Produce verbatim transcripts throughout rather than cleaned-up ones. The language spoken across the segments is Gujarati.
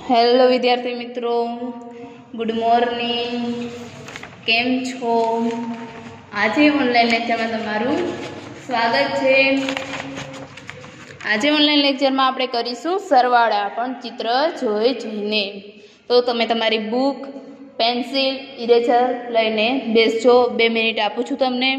હેલો વિદ્યાર્થી મિત્રો, ગુડ મોર્નિંગ. કેમ છો? આજે ઓનલાઈન લેક્ચરમાં તમારું સ્વાગત છે. આજે ઓનલાઈન લેક્ચરમાં આપણે કરીશું સરવાળા, પણ ચિત્ર જોઈ જોઈને. તો તમે તમારી બુક, પેન્સિલ, ઇરેઝર લઈને બેસજો. બે મિનિટ આપું છું તમને.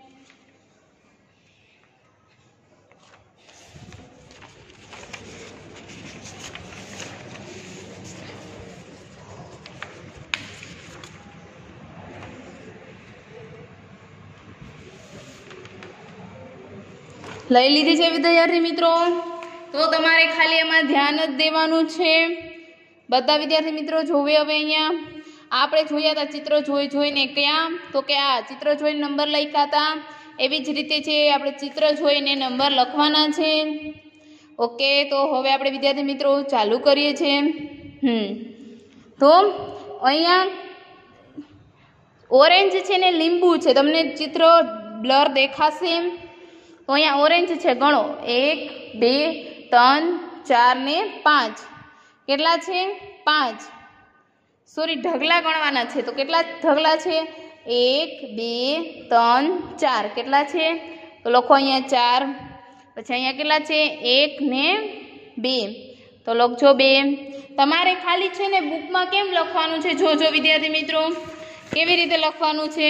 લઈ લીધી છે વિદ્યાર્થી મિત્રો? તો તમારે ખાલી એમાં ધ્યાન જ દેવાનું છે. બધા વિદ્યાર્થી મિત્રો જોવે. હવે અહીંયા આપણે જોયા હતા ચિત્ર જોઈ જોઈને. ક્યાં? તો કે આ ચિત્ર જોઈને નંબર લખ્યા હતા. એવી જ રીતે છે આપણે ચિત્ર જોઈને નંબર લખવાના છે. ઓકે, તો હવે આપણે વિદ્યાર્થી મિત્રો ચાલુ કરીએ છીએ. હમ તો અહીંયા ઓરેન્જ છે ને લીંબુ છે. તમને ચિત્ર બ્લર દેખાશે. તો અહીંયા ઓરેન્જ છે, ગણો. એક, બે, ત્રણ, ચાર ને પાંચ. કેટલા છે? પાંચ. સોરી, ઢગલા ગણવાના છે. તો કેટલા ઢગલા છે? એક, બે, ત્રણ, ચાર. કેટલા છે? તો લખો અહીંયા ચાર. પછી અહીંયા કેટલા છે? એક ને બે. તો લખજો બે. તમારે ખાલી છે ને બુકમાં કેમ લખવાનું છે જોજો વિદ્યાર્થી મિત્રો. કેવી રીતે લખવાનું છે?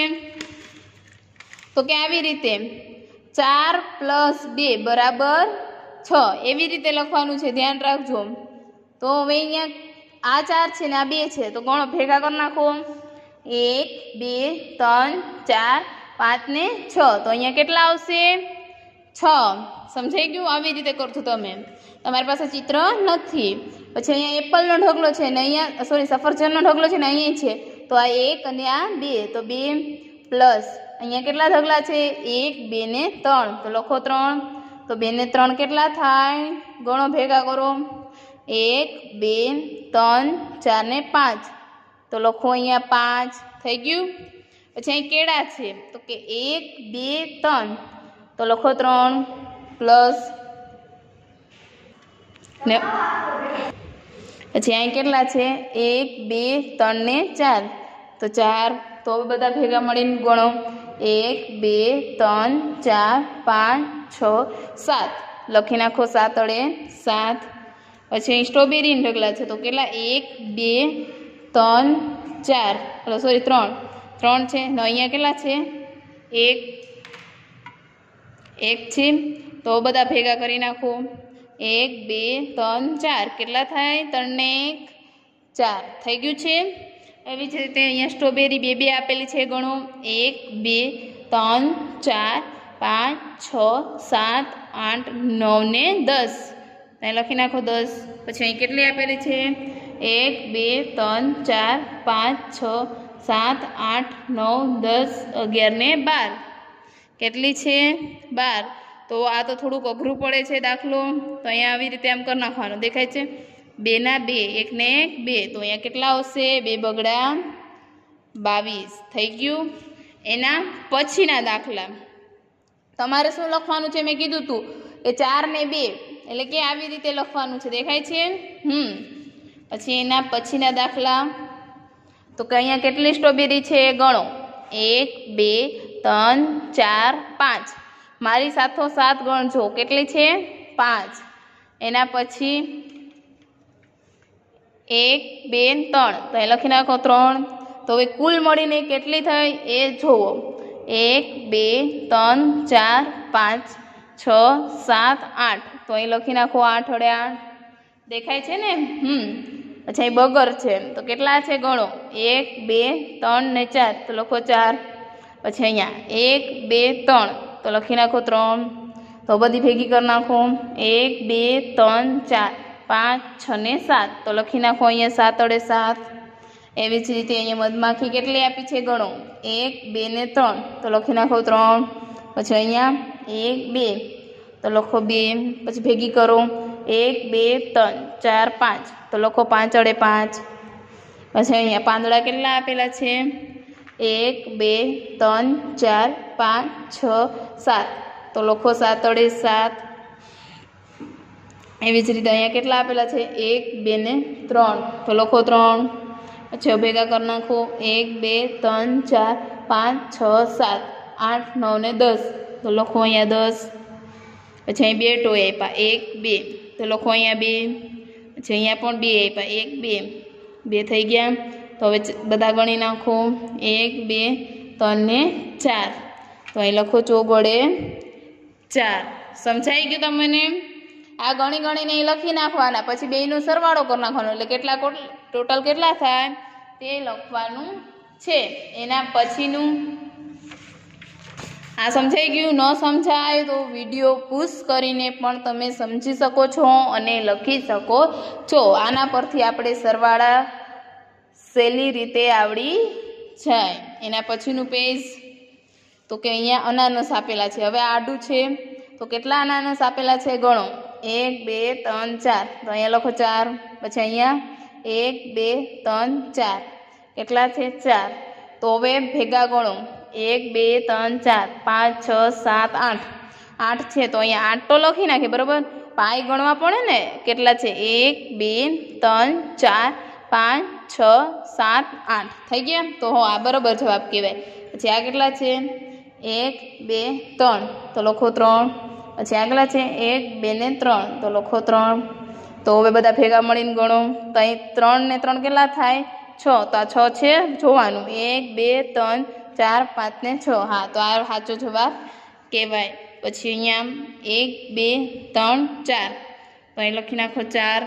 તો કે આવી રીતે ચાર પ્લસ બે બરાબર છ. એવી રીતે લખવાનું છે, ધ્યાન રાખજો. તો હવે અહીંયા આ ચાર છે ને આ બે છે, તો ગણો, ભેગા કરી નાખો. એક, બે, ત્રણ, ચાર, પાંચ ને છ. તો અહીંયા કેટલા આવશે? છ. સમજાઈ ગયું? આવી રીતે કરજો તમે. તમારી પાસે ચિત્ર નથી. પછી અહીંયા એપલનો ઢગલો છે ને અહીંયા સોરી સફરજનનો ઢગલો છે ને અહીંયા છે. તો આ એક અને આ બે. તો બે પ્લસ અહીંયા કેટલા ઢગલા છે? એક, બે ને ત્રણ. તો લખો ત્રણ. તો બે ને ત્રણ કેટલા થાય? ગણો, ભેગા કરો. એક, બે, ત્રણ, ચાર ને પાંચ. તો લખો અહીંયા પાંચ. થઈ ગયું? પછી અહીં કેળા છે. તો કે એક, બે, ત્રણ. તો લખો ત્રણ પ્લસ ને પછી અહીં કેટલા છે? એક, બે, ત્રણ ને ચાર. તો ચાર. તો હવે બધા ભેગા મળીને ગણો. એક, બે, ત્રણ, ચાર, પાંચ, છ, સાત. લખી નાખો સાત અડે સાત. પછી સ્ટ્રોબેરી ઢગલા છે. તો કેટલા? એક, બે, ત્રણ, ચાર. સોરી ત્રણ. ત્રણ છે. ને અહીંયા કેટલા છે? એક એક છે. તો બધા ભેગા કરી નાખો. એક, બે, ત્રણ, ચાર. કેટલા થાય? ત્રણ ને એક ચાર. થઈ ગયું છે? એવી જ રીતે અહીંયા સ્ટ્રોબેરી બે બે આપેલી છે. ગણો. એક, બે, ત્રણ, ચાર, પાંચ, છ, સાત, આઠ, નવ ને દસ. ત્યાં લખી નાખો દસ. પછી અહીં કેટલી આપેલી છે? એક, બે, ત્રણ, ચાર, પાંચ, છ, સાત, આઠ, નવ, દસ, અગિયાર ને બાર. કેટલી છે? બાર. તો આ તો થોડુંક અઘરું પડે છે દાખલો. તો અહીંયા આવી રીતે આમ કરી નાખવાનું. દેખાય છે? બે ના બે. એક ને એક બે. તો અહીંયા કેટલા આવશે? બે બગડા બાવીસ. થઈ ગયું? એના પછીના દાખલા તમારે શું લખવાનું છે? મેં કીધું તું એ ચાર ને બે એટલે કે આવી રીતે લખવાનું છે. દેખાય છે? હમ પછી એના પછીના દાખલા. તો કે અહીંયા કેટલી સ્ટ્રોબેરી છે? ગણો. એક, બે, ત્રણ, ચાર, પાંચ. મારી સાથો સાત ગણજો. કેટલી છે? પાંચ. એના પછી એક, બે, ત્રણ. તો એ લખી નાખો ત્રણ. તો હવે કુલ મળીને કેટલી થઈ એ જોવો. એક, બે, ત્રણ, ચાર, પાંચ, છ, સાત, આઠ. તો અહીં લખી નાખો આઠ અડે આઠ. દેખાય છે ને? હમ પછી અહીં બગર છે. તો કેટલા છે? ગણો. એક, બે, ત્રણ ને ચાર. તો લખો ચાર. પછી અહીંયા એક, બે, ત્રણ. તો લખી નાખો ત્રણ. તો બધી ભેગી કરી નાખો. એક, બે, ત્રણ, ચાર, પાંચ, છ ને સાત. તો લખી નાખો અહીંયા સાત અડે સાત. એવી જ રીતે અહીંયા મધમાખી કેટલી આપી છે? ગણો. એક, બે ને ત્રણ. તો લખી નાખો ત્રણ. પછી અહીંયા એક, બે. તો લખો બે. પછી ભેગી કરો. એક, બે, ત્રણ, ચાર, પાંચ. તો લખો પાંચ અડે પાંચ. પછી અહીંયા પાંદડા કેટલા આપેલા છે? એક, બે, ત્રણ, ચાર, પાંચ, છ, સાત. તો લખો સાત અડે સાત. एवी ज रीते अहींया केटला आपेला छे एक बे ने त्रण तो लखो त्रण पछी भेगा कर नाखो एक बे त्रण चार पांच छ सात आठ नौ ने दस तो लखो अहींया दस पछी अहीं बे टोय आप्या एक बे तो लखो अहींया बे पछी अहींया पण बे आप्या एक बे बे थई गया तो हवे बधा गणी नाखो एक बे त्रण ने चार तो अहीं लखो चौगोड़े चार समझाई गयुं तमने आ गणी गणी लखी नाखवाना पछी बेयनो सरवाळो कर नाखवानो એટલે કેટલા टोटल કેટલા થાય તે લખવાનું છે એના પછીનું आ समझाई गयुं न समझाय तो विडियो पुश करीने पण तमे समझी सको छो अने लखी सको छो आना परथी आपणे सरवाळा सहेली रीते आवड़ी जाय एना पछीનું पेज तो के अहींया अनानस आपेला छे हवे आडू छे तो केटला अनानस आपेला छे गणो एक बे त्रण चार तो अहींया लखो चार पछी अहींया एक बे त्रण चार केटला छे चार तो हवे भेगा गणो एक बे त्रण चार पांच छ सात आठ आठ छे तो अहींया आठ तो लखी नाखी बरोबर पाई गणवा पड़े ने केटला छे एक बे त्रण चार पांच छ सात आठ थई गया तो हो आ बरोबर जवाब कहेवाय पछी आ केटला छे एक बे त्रण तो लखो त्रण पछी आगला छे एक बे ने त्रण तो लखो त्रण तो हवे बधा भेगा मळीने गणो तो अहीं त्रण ने त्रण केटला थाय छ तो आ छ छे जोवानुं एक बे त्रण चार पांच ने छ हाँ तो आ साचो जवाब कहेवाय पछी अहींया एक बे त्रण चार तो अहीं लखी नाखो चार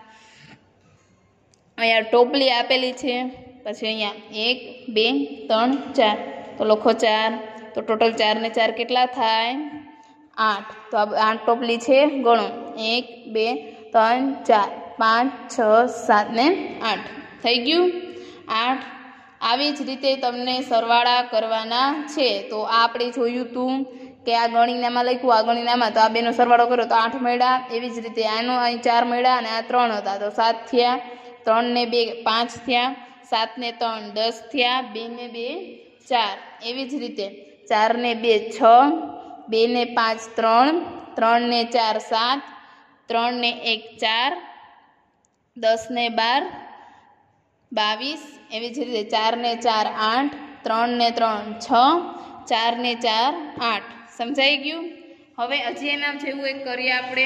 अहींया टोपली आपेली छे पछी अहींया एक बे त्रण चार तो लखो चार तो टोटल चार ने चार केटला थाय आठ तो आठ टोपली छे गणो एक बे त्रण चार पांच छ सात ने आठ थई गयुं आठ આવી જ રીતે તમને સરવાળા કરવાના છે તો આ આપણે જોયું હતું કે આ ગણીનામાં લખ્યું આ ગણીનામાં તો આ બેનો સરવાળો કર્યો તો આઠ મળ્યા એવી જ રીતે આનો અહીં ચાર મળ્યા અને આ ત્રણ હતા તો સાત થયા ત્રણ ને બે પાંચ થયા સાત ને ત્રણ દસ થયા બે ને બે ચાર એવી જ રીતે ચાર ને બે છ બે ને પાંચ ત્રણ ત્રણ ने चार सात त्रण ने एक चार दस ने बार बावीस एवी ज रीते चार ने चार आठ त्रण ने त्रण छ चार ने चार आठ समझाई गयुं हवे हजी एना जेवुं एक करीए आपणे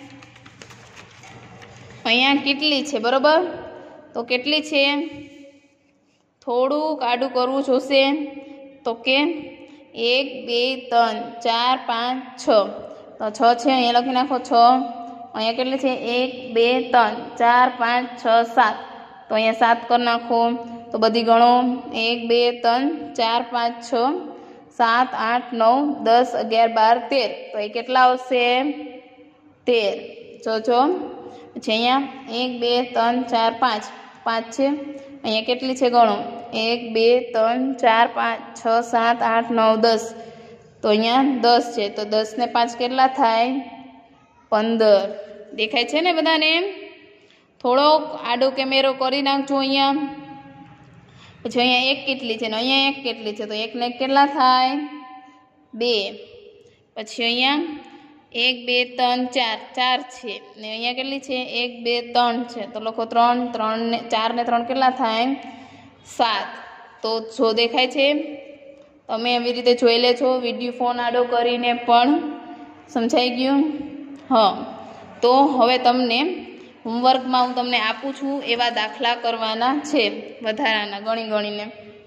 अहींया केटली छे बरोबर तो केटली छे थोड़ुंक आडुं करवुं जोईशे तो के एक बे त्रण चार पांच छ तो छ छे अहींया लखी नाखो छ अहींया केटली छे एक बे त्रण चार पांच छ सात तो अहींया सात कर नाखो तो बधी गणो एक बे त्रण चार पांच छ सात आठ नौ दस अगियार बार तेर तो ये केटला आवशे तेर जोजो पछी अहींया एक बे त्रण चार पांच पांच छे अहींया केटली छे गणो एक बे त्रण चार पांच छ सात आठ नौ दस तो अहींया दस छे तो दस ने पांच केटला थाय पंदर देखाय छे ने बधाने थोड़ो आडो केमेरो करी नाखजो अहींया पछी अहींया एक केटली छे ने अहींया एक केटली छे तो एक ने केटला थाय बे पछी अहींया एक बे त्रण चार चार छे ने अहींया केटली छे एक बे त्रण छे तो लखो त्रण त्रण ने चार ने त्रण केटला थाय सात तो जो देखाय छे तमे एवी रीते जोई लेजो विडियो फोन आडो करीने पण समझाई गयुं हाँ तो हवे तमने होमवर्क में हूँ तमने आपू छूँ एवा दाखला करवाना छे वधाराना गणी गणीने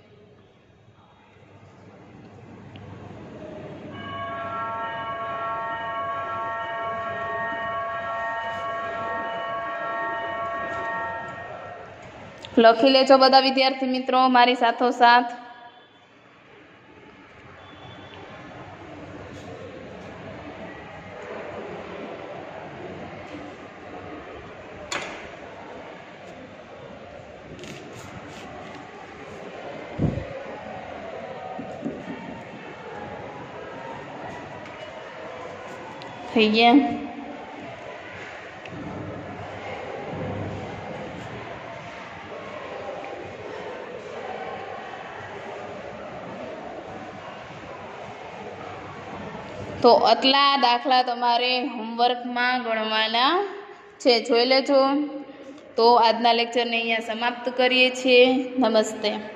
लखी लेजो बधा विद्यार्थी मित्रों मारी साथो साथ થઈ ગયા तो आटला दाखला तमारे होमवर्क में गणवाना છે જોઈ લેજો। તો આજના લેક્ચરને અહીંયા સમાપ્ત કરીએ છીએ। નમસ્તે।